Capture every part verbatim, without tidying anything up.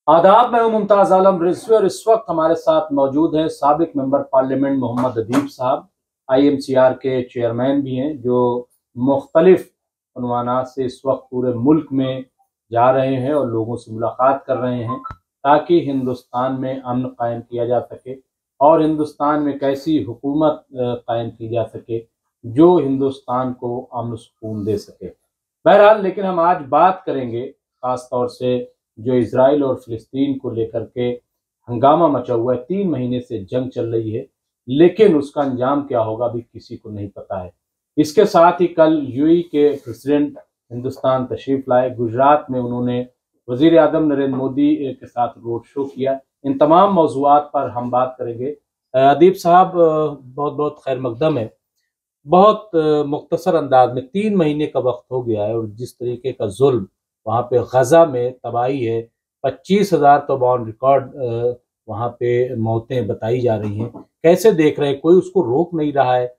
آداب، میں ہوں ممتاز عالم رضوی اور اس وقت ہمارے ساتھ موجود ہیں سابق member parliament Muhammad Adeeb sahib, I M C R کے چیئرمین بھی ہیں، جو مختلف عنوانات سے اس وقت پورے ملک میں جا رہے ہیں اور لوگوں سے ملاقات کر رہے ہیں تاکہ ہندوستان میں امن قائم کیا جا سکے اور ہندوستان میں ایک ایسی حکومت قائم کی جا سکے جو ہندوستان کو امن و سکون دے سکے۔ بہرحال لیکن ہم آج بات کریں گے خاص طور سے جو اسرائیل اور فلسطین کو لے کر کے ہنگامہ مچا ہوا ہے، تین مہینے سے جنگ چل رہی ہے لیکن اس کا انجام کیا ہوگا بھی کسی کو نہیں پتا ہے۔ اس کے ساتھ ہی کل یو اے ای کے پریزیڈنٹ ہندوستان تشریف لائے، گجرات میں انہوں نے وزیر اعظم نریندر مودی کے ساتھ روڈ شو کیا۔ ان تمام موضوعات پر ہم بات کریں گے۔ ادیب صاحب بہت بہت خیر مقدم ہے۔ بہت مختصر انداز میں تین مہینے کا وقت ہو گیا ہے اور جس طریقے کا ظلم وہاں پہ غزہ میں تباہی ہے، پچیس ہزار تو بون ریکارڈ وہاں پہ موتیں بتائی جا رہی ہیں، کیسے دیکھ رہے ہیں؟ کوئی اس کو روک نہیں رہا ہے؟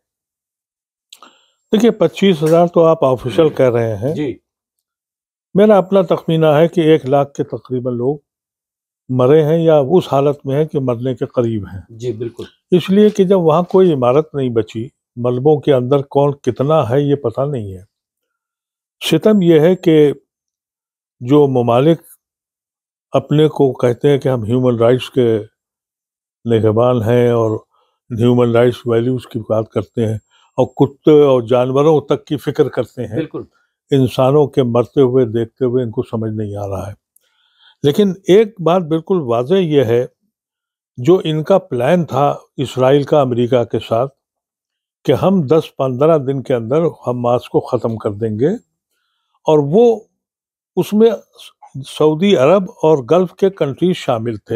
دیکھیے پچیس ہزار تو آپ آفیشل کہہ رہے ہیں، جی میرا اپنا تخمینہ ہے کہ ایک لاکھ کے تقریباً لوگ مرے ہیں یا اس حالت میں ہیں کہ مرنے کے قریب ہیں۔ جی بالکل، اس لیے کہ جب وہاں کوئی عمارت نہیں بچی، ملبوں کے اندر کون کتنا ہے یہ پتہ نہیں ہے۔ ستم یہ ہے کہ جو ممالک اپنے کو کہتے ہیں کہ ہم ہیومن رائٹس کے نگہبان ہیں اور ہیومن رائٹس ویلیوز کی بات کرتے ہیں اور کتے اور جانوروں تک کی فکر کرتے ہیں، بالکل انسانوں کے مرتے ہوئے دیکھتے ہوئے ان کو سمجھ نہیں آ رہا ہے۔ لیکن ایک بات بالکل واضح یہ ہے، جو ان کا پلان تھا اسرائیل کا امریکہ کے ساتھ کہ ہم دس پندرہ دن کے اندر حماس کو ختم کر دیں گے، اور وہ اس میں سعودی عرب اور گلف کے کنٹریز شامل تھے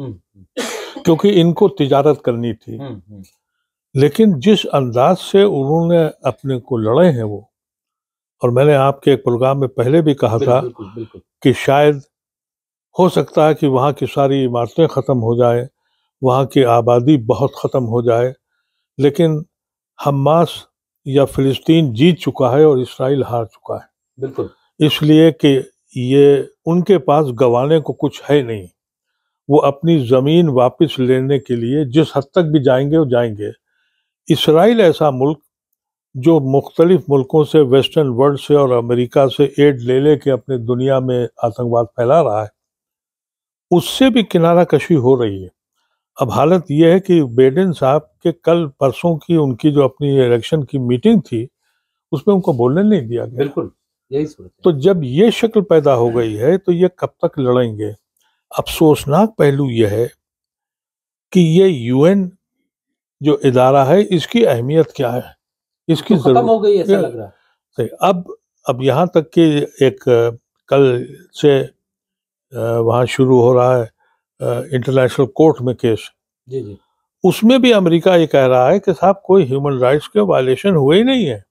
کیونکہ ان کو تجارت کرنی تھی۔ لیکن جس انداز سے انہوں نے اپنے کو لڑے ہیں وہ، اور میں نے آپ کے ایک پروگرام میں پہلے بھی کہا تھا کہ شاید ہو سکتا ہے کہ وہاں کی ساری عمارتیں ختم ہو جائیں، وہاں کی آبادی بہت ختم ہو جائے، لیکن حماس یا فلسطین جیت چکا ہے اور اسرائیل ہار چکا ہے، بالکل، اس لیے کہ یہ ان کے پاس گوانے کو کچھ ہے نہیں۔ وہ اپنی زمین واپس لینے کے لیے جس حد تک بھی جائیں گے وہ جائیں گے۔ اسرائیل ایسا ملک جو مختلف ملکوں سے، ویسٹرن ورلڈ سے اور امریکہ سے ایڈ لے لے کے اپنے دنیا میں آتنکواد پھیلا رہا ہے، اس سے بھی کنارہ کشی ہو رہی ہے۔ اب حالت یہ ہے کہ بیڈن صاحب کے کل پرسوں کی ان کی جو اپنی الیکشن کی میٹنگ تھی اس میں ان کو بولنے نہیں دیا گیا۔ بالکل یہی صورت ہے۔ تو جب یہ شکل پیدا ہو گئی ہے تو یہ کب تک لڑیں گے؟ افسوسناک پہلو یہ ہے کہ یہ یو این جو ادارہ ہے اس کی اہمیت کیا ہے، اس کی ختم ہو گئی ایسا لگ رہا ہے۔ اب اب یہاں تک کہ ایک کل سے وہاں شروع ہو رہا ہے انٹرنیشنل کورٹ میں کیس، جی جی، اس میں بھی امریکہ یہ کہہ رہا ہے کہ صاحب کوئی ہیومن رائٹس کے وائلیشن ہوئے ہی نہیں ہے،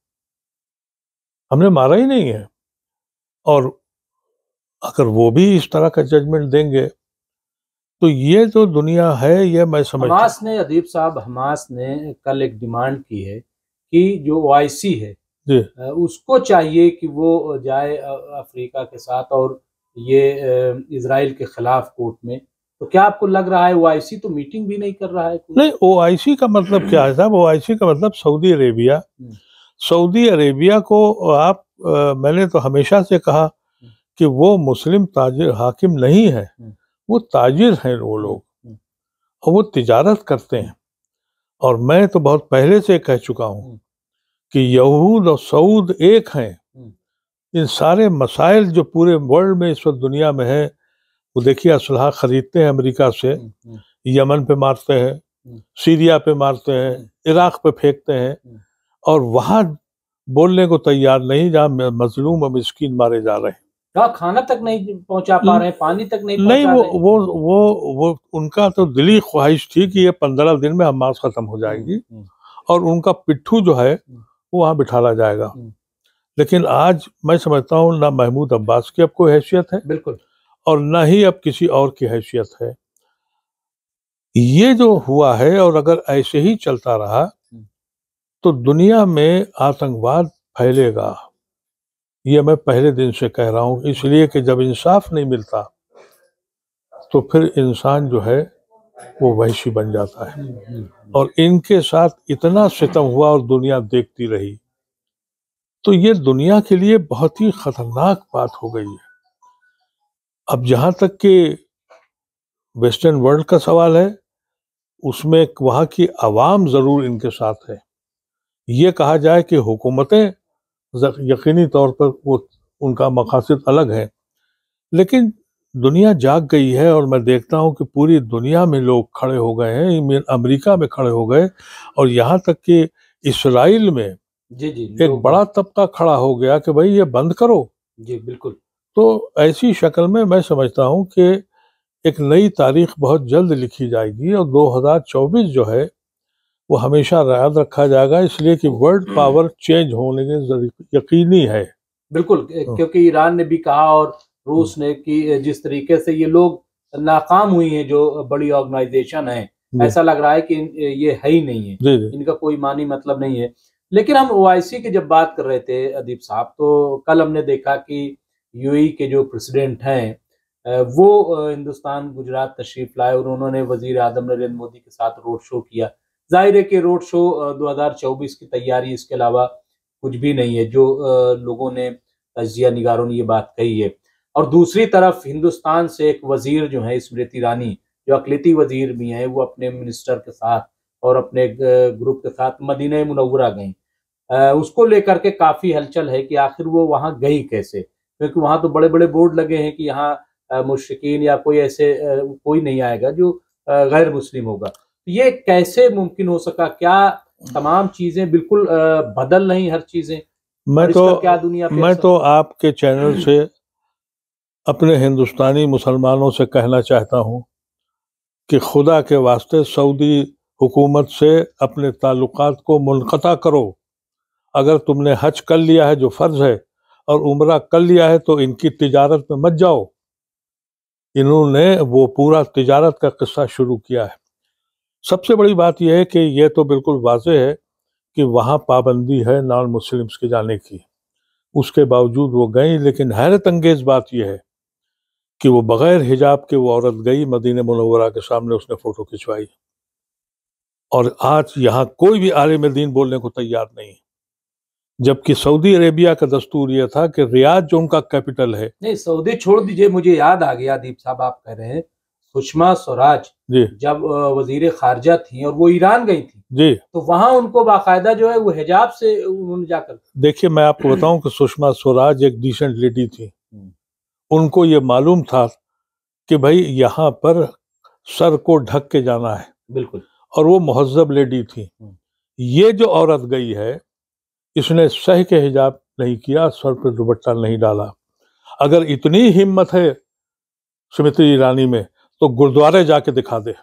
ہم نے مارا ہی نہیں ہے۔ اور اگر وہ بھی اس طرح کا ججمنٹ دیں گے تو یہ جو دنیا ہے یہ میں سمجھتا ہوں۔ حماس نے ادیب صاحب حماس نے کل ایک ڈیمانڈ کی ہے کہ جو او آئی سی ہے جی اس کو چاہیے کہ وہ جائے افریقہ کے ساتھ اور یہ اسرائیل کے خلاف کورٹ میں، تو کیا آپ کو لگ رہا ہے او آئی سی تو میٹنگ بھی نہیں کر رہا ہے؟ نہیں، او آئی سی کا مطلب کیا ہے صاحب؟ او آئی سی کا مطلب سعودی عربیہ۔ سعودی عربیہ کو آپ میں نے تو ہمیشہ سے کہا کہ وہ مسلم تاجر حاکم نہیں ہے، وہ تاجر ہیں وہ لوگ، اور وہ تجارت کرتے ہیں۔ اور میں تو بہت پہلے سے کہہ چکا ہوں کہ یہود اور سعود ایک ہیں۔ ان سارے مسائل جو پورے ورلڈ میں اس وقت دنیا میں ہیں، وہ دیکھیے اسلحہ خریدتے ہیں امریکہ سے، یمن پہ مارتے ہیں، سیریا پہ مارتے ہیں، عراق پہ پھینکتے ہیں، اور وہاں بولنے کو تیار نہیں جہاں مظلوم اور مسکین مارے جا رہے ہیں۔ کھانا تک نہیں پہنچا پا رہے ہیں، پانی تک نہیں نہیں، پہنچا وہ رہے ہیں۔ وہ وہ وہ ان کا تو دلی خواہش تھی کہ یہ پندرہ دن میں حماس ختم ہو جائے گی اور ان کا پٹھو جو ہے وہ وہاں بٹھالا جائے گا۔ لیکن آج میں سمجھتا ہوں نہ محمود عباس کی اب کوئی حیثیت ہے، بالکل، اور نہ ہی اب کسی اور کی حیثیت ہے۔ یہ جو ہوا ہے، اور اگر ایسے ہی چلتا رہا تو دنیا میں آتنکواد پھیلے گا، یہ میں پہلے دن سے کہہ رہا ہوں، اس لیے کہ جب انصاف نہیں ملتا تو پھر انسان جو ہے وہ وحشی بن جاتا ہے. اور ان کے ساتھ اتنا ستم ہوا اور دنیا دیکھتی رہی. تو یہ دنیا کے لیے بہت ہی خطرناک بات ہو گئی ہے. اب جہاں تک کہ ویسٹرن ورلڈ کا سوال ہے، اس میں وہاں کی عوام ضرور ان کے ساتھ ہے. یہ کہا جائے کہ حکومتیں یقینی طور پر وہ ان کا مقاصد الگ ہے، لیکن دنیا جاگ گئی ہے. اور میں دیکھتا ہوں کہ پوری دنیا میں لوگ کھڑے ہو گئے ہیں، امریکہ میں کھڑے ہو گئے، اور یہاں تک کہ اسرائیل میں جی جی ایک بڑا طبقہ کھڑا ہو گیا کہ بھائی یہ بند کرو. جی بالکل. تو ایسی شکل میں میں سمجھتا ہوں کہ ایک نئی تاریخ بہت جلد لکھی جائے گی، اور دو ہزار چوبیس جو ہے وہ ہمیشہ یاد رکھا جائے گا، اس لیے کہ ورلڈ پاور چینج ہونے کے یقینی ہے. بالکل، کیونکہ ایران نے بھی کہا اور روس نے کہ جس طریقے سے یہ لوگ ناکام ہوئی ہیں، جو بڑی آرگنائزیشن ہیں، ایسا لگ رہا ہے کہ یہ ہے ہی نہیں ہے، ان کا کوئی معنی مطلب نہیں ہے. لیکن ہم او آئی سی کی جب بات کر رہے تھے ادیب صاحب، تو کل ہم نے دیکھا کہ یو اے ای کے جو پریزیڈنٹ ہیں وہ ہندوستان گجرات تشریف لائے، اور انہوں نے وزیر اعظم نریندر مودی کے ساتھ روڈ شو کیا. ظاہر ہے کہ روڈ شو دو ہزار چوبیس کی تیاری اس کے علاوہ کچھ بھی نہیں ہے، جو لوگوں نے تجزیہ نگاروں نے یہ بات کہی ہے. اور دوسری طرف ہندوستان سے ایک وزیر جو ہے اسمرتی ایرانی، جو اقلیتی وزیر بھی ہیں، وہ اپنے منسٹر کے ساتھ اور اپنے گروپ کے ساتھ مدینہ منورہ گئیں. اس کو لے کر کے کافی ہلچل ہے کہ آخر وہ وہاں گئی کیسے، کیونکہ وہاں تو بڑے بڑے بورڈ لگے ہیں کہ یہاں مشرکین یا کوئی ایسے کوئی نہیں آئے گا جو غیر مسلم ہوگا. یہ کیسے ممکن ہو سکا؟ کیا تمام چیزیں بالکل بدل نہیں ہر چیزیں؟ میں تو کیا دنیا میں تو آپ کے چینل سے اپنے ہندوستانی مسلمانوں سے کہنا چاہتا ہوں کہ خدا کے واسطے سعودی حکومت سے اپنے تعلقات کو منقطع کرو. اگر تم نے حج کر لیا ہے جو فرض ہے اور عمرہ کر لیا ہے تو ان کی تجارت میں مت جاؤ. انہوں نے وہ پورا تجارت کا قصہ شروع کیا ہے. سب سے بڑی بات یہ ہے کہ یہ تو بالکل واضح ہے کہ وہاں پابندی ہے نان مسلمس کے جانے کی، اس کے باوجود وہ گئیں. لیکن حیرت انگیز بات یہ ہے کہ وہ بغیر حجاب کے وہ عورت گئی مدینہ منورہ کے سامنے، اس نے فوٹو کھنچوائی. اور آج یہاں کوئی بھی عالم دین بولنے کو تیار نہیں، جبکہ سعودی عربیہ کا دستور یہ تھا کہ ریاض جو ان کا کیپٹل ہے. نہیں سعودی چھوڑ دیجئے، مجھے یاد آ گیا دیپ صاحب، آپ کہہ رہے ہیں سشما سوراج جی جب وزیر خارجہ تھیں اور وہ ایران گئی تھیں، جی تو وہاں ان کو باقاعدہ جو ہے وہ حجاب سے انہوں نے جا کر. دیکھیے میں آپ کو بتاؤں کہ سشما سوراج ایک ڈیسنٹ لیڈی تھی. ان کو یہ معلوم تھا کہ بھائی یہاں پر سر کو ڈھک کے جانا ہے، بالکل، اور وہ مہذب لیڈی تھی. یہ جو عورت گئی ہے اس نے سہ کے حجاب نہیں کیا، سر پہ دوپٹہ نہیں ڈالا. اگر اتنی ہمت ہے سمرتی ایرانی میں تو گردوارے جا کے دکھا دے،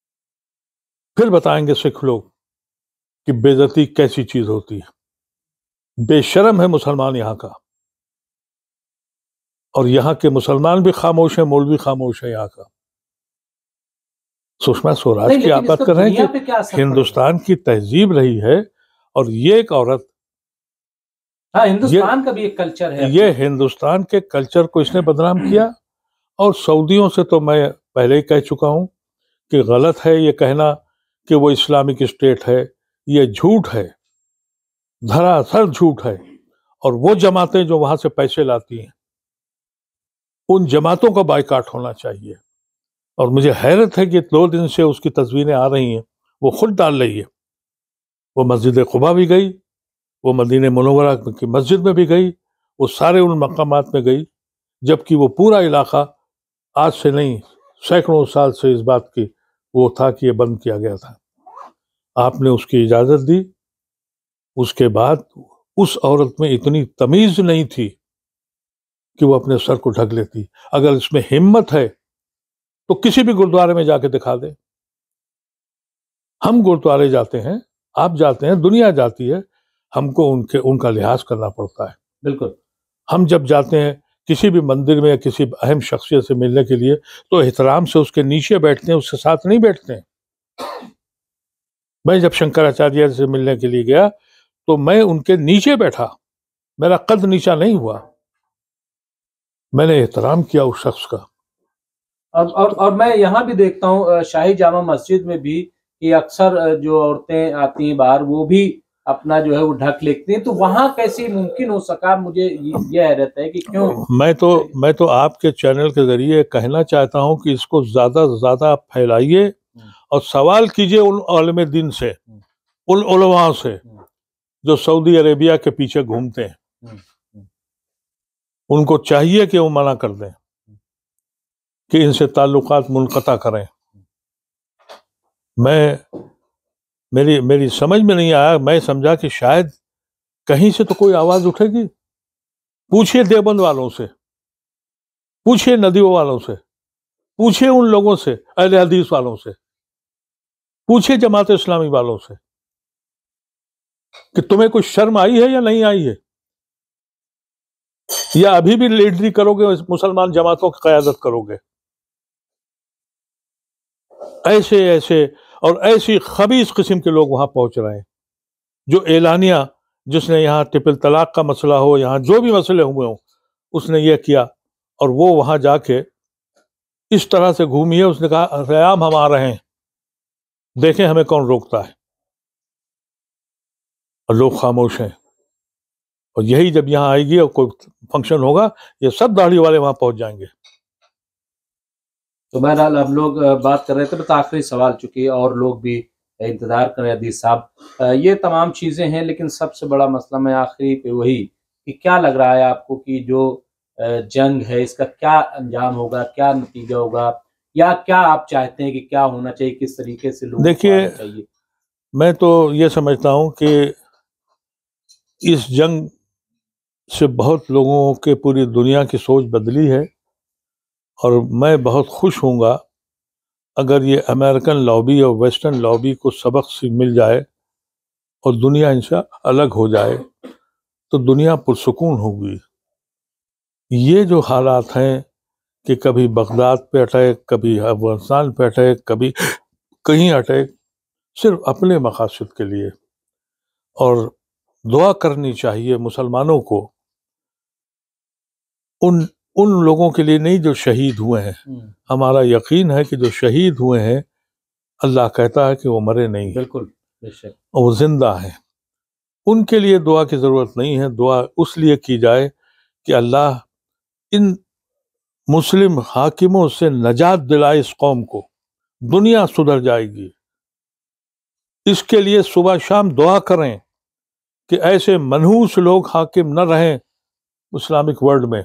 پھر بتائیں گے سکھ لوگ کہ بے عزتی کیسی چیز ہوتی ہے. بے شرم ہے مسلمان یہاں کا، اور یہاں کے مسلمان بھی خاموش ہیں، مولوی خاموش ہے یہاں کا. سشما سوراج کی آپ بات کر رہے ہیں کہ ہندوستان کی تہذیب رہی ہے، اور یہ ایک عورت، ہاں ہندوستان کا بھی ایک کلچر ہے، یہ ہندوستان کے کلچر کو اس نے بدنام کیا. اور سعودیوں سے تو میں پہلے ہی کہہ چکا ہوں کہ غلط ہے یہ کہنا کہ وہ اسلامک اسٹیٹ ہے. یہ جھوٹ ہے، دھراصل جھوٹ ہے. اور وہ جماعتیں جو وہاں سے پیسے لاتی ہیں ان جماعتوں کا بائیکاٹ ہونا چاہیے. اور مجھے حیرت ہے کہ دو دن سے اس کی تصویریں آ رہی ہیں، وہ خود ڈال رہی ہے. وہ مسجد قباء بھی گئی، وہ مدینہ منورہ کی مسجد میں بھی گئی، وہ سارے ان مقامات میں گئی، جبکہ وہ پورا علاقہ آج سے نہیں سینکڑوں سال سے اس بات کی وہ تھا کہ یہ بند کیا گیا تھا. آپ نے اس کی اجازت دی. اس کے بعد اس عورت میں اتنی تمیز نہیں تھی کہ وہ اپنے سر کو ڈھک لیتی. اگر اس میں ہمت ہے تو کسی بھی گردوارے میں جا کے دکھا دے. ہم گردوارے جاتے ہیں، آپ جاتے ہیں، دنیا جاتی ہے، ہم کو ان کے ان کا لحاظ کرنا پڑتا ہے. بالکل. ہم جب جاتے ہیں کسی بھی مندر میں یا کسی اہم شخصیت سے ملنے کے لیے تو احترام سے اس کے نیچے بیٹھتے ہیں، اس کے ساتھ نہیں بیٹھتے ہیں. میں جب شنکراچاریہ سے ملنے کے لیے گیا تو میں ان کے نیچے بیٹھا، میرا قد نیچا نہیں ہوا، میں نے احترام کیا اس شخص کا. اور اور اور میں یہاں بھی دیکھتا ہوں شاہی جامع مسجد میں بھی کہ اکثر جو عورتیں آتی ہیں باہر وہ بھی اپنا جو ہے وہ ڈھک لیتی ہیں، تو وہاں کیسے ممکن ہو سکا؟ مجھے یہ حیرت ہے کہ کیوں. میں تو میں تو آپ کے چینل کے ذریعے کہنا چاہتا ہوں کہ اس کو زیادہ سے زیادہ پھیلائیے اور سوال کیجئے ان عالم دین سے، ان علماء سے جو سعودی عربیہ کے پیچھے گھومتے ہیں. ان کو چاہیے کہ وہ منع کر دیں کہ ان سے تعلقات منقطع کریں. میں میری میری سمجھ میں نہیں آیا، میں سمجھا کہ شاید کہیں سے تو کوئی آواز اٹھے گی. پوچھئے دیوبند والوں سے، پوچھئے ندیوں والوں سے، پوچھئے ان لوگوں سے، اہل حدیث والوں سے، پوچھئے جماعت اسلامی والوں سے کہ تمہیں کوئی شرم آئی ہے یا نہیں آئی ہے، یا ابھی بھی لیڈری کرو گے، مسلمان جماعتوں کی قیادت کرو گے. ایسے ایسے اور ایسی خبیث قسم کے لوگ وہاں پہنچ رہے ہیں جو اعلانیہ، جس نے یہاں ٹرپل طلاق کا مسئلہ ہو، یہاں جو بھی مسئلے ہوئے ہوں، اس نے یہ کیا، اور وہ وہاں جا کے اس طرح سے گھومی ہے. اس نے کہا ریام ہم آ رہے ہیں، دیکھیں ہمیں کون روکتا ہے. اور لوگ خاموش ہیں. اور یہی جب یہاں آئے گی اور کوئی فنکشن ہوگا، یہ سب داڑھی والے وہاں پہنچ جائیں گے. تو بہرحال ہم لوگ بات کر رہے تھے، تو آخری سوال چکی اور لوگ بھی انتظار کر رہے. حدیث صاحب، یہ تمام چیزیں ہیں، لیکن سب سے بڑا مسئلہ میں آخری پہ وہی کہ کیا لگ رہا ہے آپ کو کہ جو جنگ ہے اس کا کیا انجام ہوگا، کیا نتیجہ ہوگا، یا کیا آپ چاہتے ہیں کہ کیا ہونا چاہیے، کس طریقے سے لوگوں کو آنا چاہیے؟ میں تو یہ سمجھتا ہوں کہ اس جنگ سے بہت لوگوں کے پوری دنیا کی سوچ بدلی ہے، اور میں بہت خوش ہوں گا اگر یہ امریکن لابی اور ویسٹرن لابی کو سبق سے مل جائے اور دنیا ان سے الگ ہو جائے، تو دنیا پرسکون ہوگی. یہ جو حالات ہیں کہ کبھی بغداد پہ اٹیک، کبھی افغانستان پہ اٹیک، کبھی کہیں اٹیک، صرف اپنے مقاصد کے لیے. اور دعا کرنی چاہیے مسلمانوں کو ان ان لوگوں کے لیے نہیں جو شہید ہوئے ہیں. ہمارا یقین ہے کہ جو شہید ہوئے ہیں، اللہ کہتا ہے کہ وہ مرے نہیں، بالکل، اور وہ زندہ ہیں. ان کے لیے دعا کی ضرورت نہیں ہے. دعا اس لیے کی جائے کہ اللہ ان مسلم حاکموں سے نجات دلائے اس قوم کو، دنیا سدھر جائے گی. اس کے لیے صبح شام دعا کریں کہ ایسے منحوس لوگ حاکم نہ رہیں اسلامک ورلڈ میں.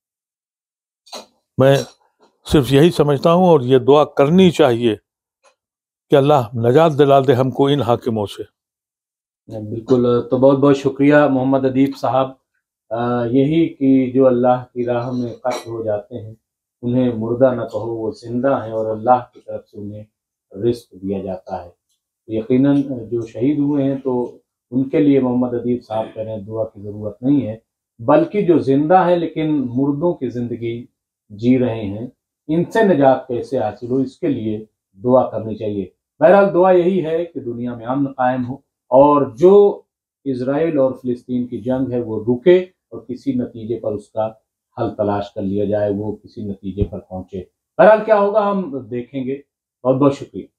میں صرف یہی سمجھتا ہوں، اور یہ دعا کرنی چاہیے کہ اللہ نجات دلا دے ہم کو ان حاکموں سے. بالکل. تو بہت بہت شکریہ محمد ادیب صاحب. یہی کہ جو اللہ کی راہ میں قتل ہو جاتے ہیں انہیں مردہ نہ کہو، وہ زندہ ہیں، اور اللہ کی طرف سے انہیں رزق دیا جاتا ہے. یقیناً جو شہید ہوئے ہیں تو ان کے لیے محمد ادیب صاحب کہہ رہے ہیں دعا کی ضرورت نہیں ہے، بلکہ جو زندہ ہیں لیکن مردوں کی زندگی جی رہے ہیں، ان سے نجات کیسے حاصل ہو، اس کے لیے دعا کرنی چاہیے. بہرحال دعا یہی ہے کہ دنیا میں امن قائم ہو، اور جو اسرائیل اور فلسطین کی جنگ ہے وہ رکے، اور کسی نتیجے پر اس کا حل تلاش کر لیا جائے، وہ کسی نتیجے پر پہنچے. بہرحال کیا ہوگا ہم دیکھیں گے. بہت بہت شکریہ.